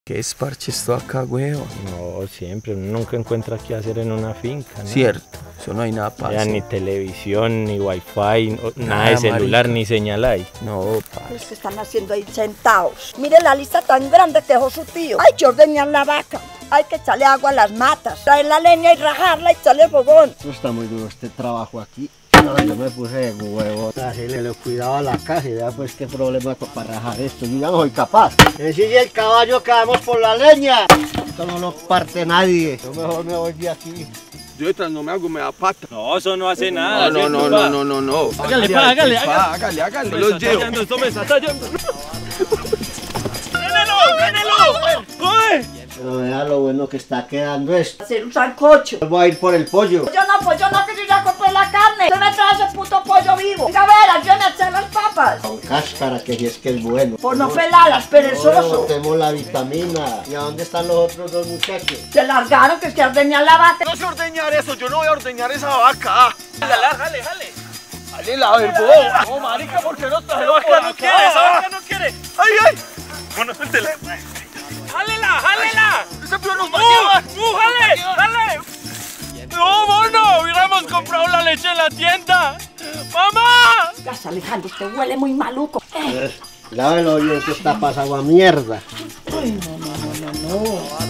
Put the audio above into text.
¿Qué esparche esto acá, weón? No, siempre, uno nunca encuentra qué hacer en una finca, ¿no? Cierto, eso no hay nada para Ya hacer. ni televisión, ni wifi, nada de celular, marica. ni señal hay. No, pa. Los que están haciendo ahí sentados. Mire la lista tan grande que dejó su tío. Hay que ordeñar la vaca. Hay que echarle agua a las matas. Traer la leña y rajarla y echarle fogón. No está muy duro este trabajo aquí. No, yo me puse de huevo. Así le cuidaba a la casa y ya pues qué problema para rajar esto. Yo ya no soy capaz. Sigue el caballo que vamos por la leña. Esto no lo parte nadie. Yo mejor me voy de aquí. Yo detrás no me hago, me da pata. No, eso no hace nada. No. Hágale, pa, hágale. Hágale, los llevo. Esto me está tallando. ¡Frénelo! ¡Coge! Pero vea lo bueno que está quedando esto. Hacer un sancocho. Voy a ir por el pollo. Yo no, que yo ya compré la carne. Usted me trae ese puto pollo vivo. Venga, a ver, ayúdame a echar las papas. Con cáscara, que si es que es bueno. Por no pelarlas, perezoso. Tenemos la vitamina. ¿Y a dónde están los otros dos muchachos? Se largaron que es que ordeñar la vaca. No sé ordeñar eso, yo no voy a ordeñar esa vaca. Jale. Dale la verbo. No, marica, ¿por qué no trajeron por acá? Esa vaca no quiere. ¡Ay! Bueno, suéltela. ¡Jálela! ¡Ese pío nos va a llevar! ¡Jale! ¡No, mono! ¡Hubiéramos comprado la leche en la tienda! ¡Mamá! Gas, Alejandro, usted huele muy maluco. Lávelo bien, que está pasado a mierda. Ay, no.